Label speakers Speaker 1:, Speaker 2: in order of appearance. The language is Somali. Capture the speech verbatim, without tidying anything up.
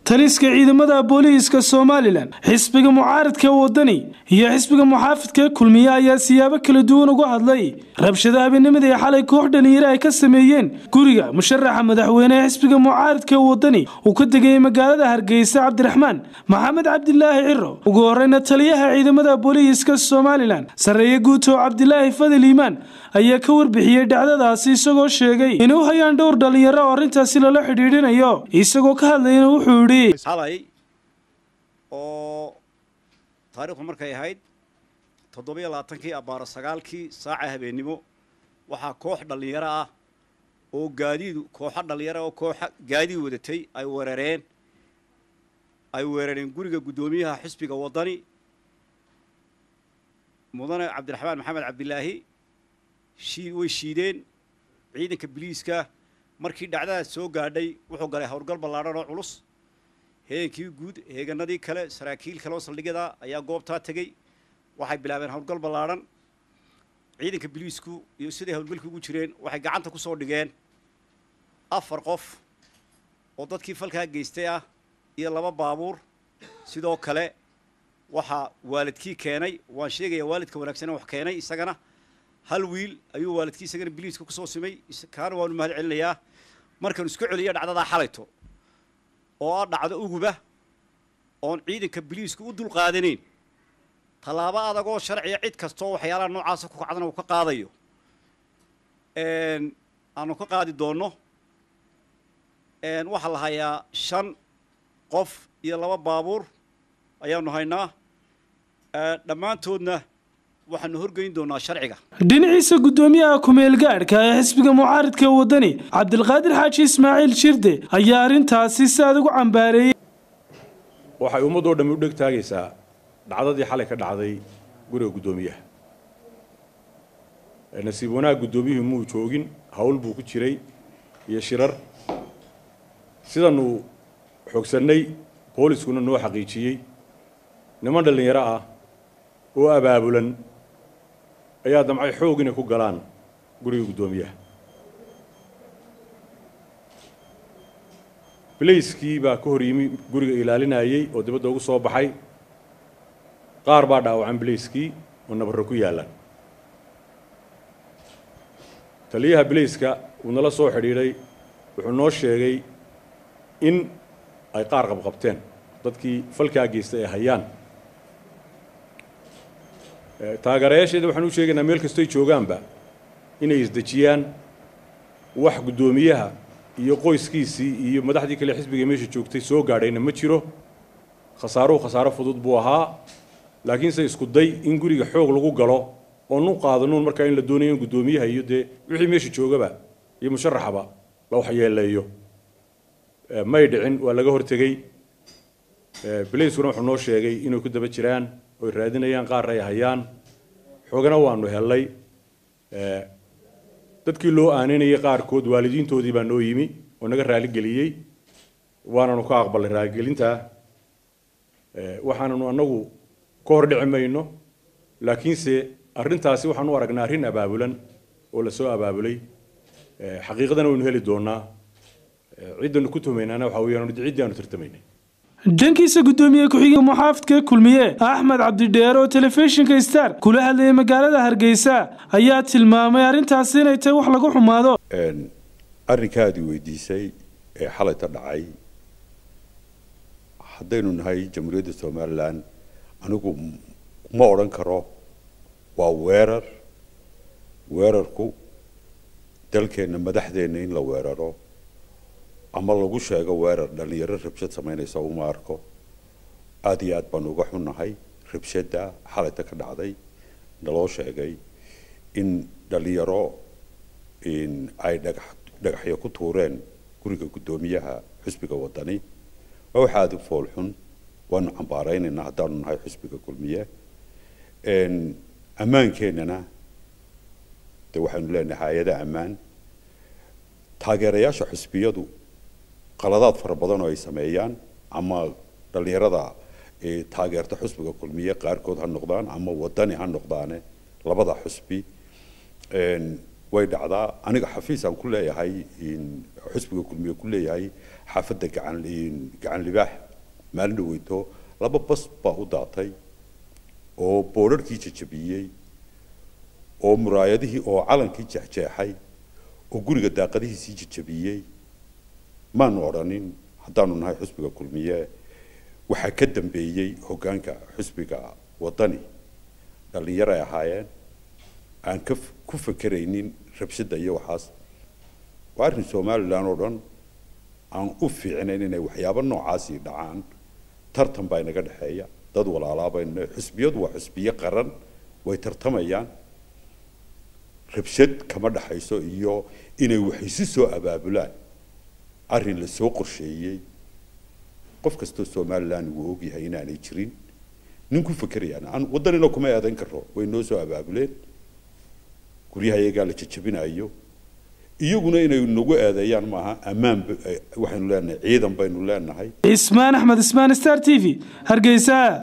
Speaker 1: taliska ciidamada booliiska Soomaaliland xisbiga mucaaradka wadani iyo xisbiga muxaafidka kulmiye ayaa siyaabo kala duwan uga hadlay rabshadaha habeenimada ee xalay koox dhalinyaro ay ka sameeyeen guriga musharaxa madaxweynaha xisbiga mucaaradka wadani uu ka degay magaalada Hargeysa Cabdiraxmaan Maxamed Cabdilaahi Ciro ugu horeyna taliyaha ciidamada booliiska Soomaaliland sareeye guuto Cabdilaahi Fadil Iimaan ayaa ka warbixiyay dhacdadaasi isagoo sheegay inuu hayaan dhowr dhalinyaro oo arintaasi la xidhiidhinayo isagoo ka hadlayna wuxuu
Speaker 2: xalay oo taariikhdu markay ahayd toddoba iyo labaatan-kii abaar sagaalkii saaca habeenimo waxa koox dhalinyaro ah oo gaadiid koox dhalinyaro oo koox gaadiid wadatay ay weerareen ay weerareen guriga gudoomiyaha xisbiga wadani mudane Cabdiraxmaan Maxamed Cabdilaahi shii way shiideen ciidanka booliiska markii dhacdada soo gaadhay wuxuu galay howlgal ballaaran oo culus heegankii guud heeganadii kale saraakiil kale oo saldhigyada ayaa goobta tagay waxay bilaabeen howlgal ballaaran ciidanka booliisku iyo sidii howlgalku ugu jireen waxay gacanta ku soo dhigeen afar qof oo dadkii falka geystay ah iyo laba baabuur sidoo kale waxa waalidkii keenay waan sheegaya waalidka wanaagsan wax keenay isagana hal wiil ayuu waalidkii isagana booliiska ku soo simay kaana waan mahad celinayaa markaan isku celiyo dhacdada xalayto oo dhacdo uguba oon ciidanka booliisku u dul qaadaneyn talaabo adag oo sharciya cid kasto waxyaalaha noocaas ku kacdana uu ka qaadayo een aanu ka qaadi doono een waxa la hayaa shan qof iyo laba baabuur ayaanu haynaa ee dhamaantoodna waxaanu horgeyn doonaa sharciga
Speaker 1: dhinaciisa gudoomiyaha kumeel gaarka ee xisbiga mucaaradka wadani Cabdilqaadir Xaaji Ismaaciil Shirde ayaa arintaasi saad ugu cambaareeyay
Speaker 3: waxay ummadoo dhammi u dhigtaagaysaa dhacdadii xalay ka dhacday guriga gudoomiyaha ee nasiib wanaag gudoomiyuhu muu joogin hawl buu ku jiray iyo shirar sidanu xoogsanay booliskuna noo xaqiijiyay niman dhalinyaro ah oo abaabulan ayaa damcay xoog inay ku galaan guriga gudoomiyaha bilayskii baa ka hor yimi guriga ilaalinayay oo dibadda ugu soo baxay qaar baa dhaawacan bilayskii oo nabarro ku yaalaan taliyaha bilayska uu nala soo xidhiidhay wuxuu noo sheegay in ay qaar qabqabteen dadkii falkaa geystay ay hayaan taageerayaasheeda waxaan u sheegaynaa meel kastoo ay joogaanba inay isdejiyaan wax gudoomiyaha iyo qoyskiisii iyo madaxdii kale xisbiga meesha joogtay soo gaadhayna ma jiro khasaaruhu khasaaro fudud buu ahaa laakiin se isku day in guriga xoog lagu galo oo nu qaadanuun markaa in la doonayo in gudoomiyaha iyo dee wixii meesha joogaba iyo musharaxaba la waxyeeleeyo may dhicin waa laga hortegay bilayskuna wuxuu noo sheegay inay ku daba jiraan oo raadinayaan qaar ay hayaan xoogana waanu helay ee dadkii loo aaninayay qaarkood waalidiintoodii baa noo yimi oo naga raali galiyay waananu ka aqbalay raali gelinta ee waxaananu anagu ka hor dhici mayno laakiin se arintaasi waxaanu aragnaa arin abaabulan oo la soo abaabulay ee xaqiiqadana waynu heli doonaa ciidanu ku tumeynana waxa weeyaan ciidaanu tartamaynay
Speaker 1: dankiisa gudoomiye ku-xigeenka muxaafidka kulmiye Axmed Cabdi Dheer oo telefishinka Star kula hadlayay magaalada Hargeysa ayaa tilmaamay arintaasi inay tahay wax lagu xumaado
Speaker 4: een arrinkaadii weydiisay ee xalayta dhacay haddaynu nahay jamhuuriyadda Soomaaliland anigu ma oran karo waa weerar weerarku dalkeena madaxdeena in la weeraro ama lagu sheego weerar dhalinyaro rabshad sameynaysa uma arko aad iyo aad baan uga xunnahay rabshada xalayta ka dhacday naloo sheegay in dhalinyaro in ay dhagax dhagaxyo ku tuureen guriga gudoomiyaha xisbiga wadani waxa aad u fool xun waan cambaaraynayna haddaanu nahay xisbiga kulmiye een ammaankeenana de waxaanu leenahay hay'ada ammaan taageerayaasha xisbiyadu qaladaad fara badan oo ay sameeyaan ama dhalinyarada ee taageerta xisbiga kulmiye qaarkood ha noqdaan ama wadani ha noqdaane labada xisbi een way dhacdaa aniga xafiis aan ku leeyahay in xisbiga kulmiye ku leeyahay xaafadda gacan gacan libaax maalin dhaweyto laba bas baa u daatay oo boorarkii jajabiyey oo muraayadihii oo calankii jeexjeexay oo guriga daaqadihiisii jajabiyey maanu odhanin haddaanu nahay xisbiga kulmiye waxaa ka dambeeyey hoggaanka xisbiga wadani dhalinyaro ay ahaayeen aan ku fakeraynin rabshada iyo waxaas waa arrin somalilan oo dhan aan u fiicnayn inay waxyaabo noocaasi dhacaan tartan baa inaga dhexeeya dad walaalaabayna xisbiyadu waa xisbiye qaran way tartamayaan rabshad kama dhaxayso iyo inay waxaysi soo abaabulaan arrin la soo qorsheeyey qof kastoo somalilan uu ogyahay inaanay jirin nin ku fakerayaan aan wadanina kuma eedayn karo way noo soo abaabuleen guryaha iyagaa la jajabinayo iyaguna inay nagu eedeeyaan maaha ammaan waxaynu leenahay ciidan baynu leenahay
Speaker 1: ismaan axmed ismaan star t v hargeysa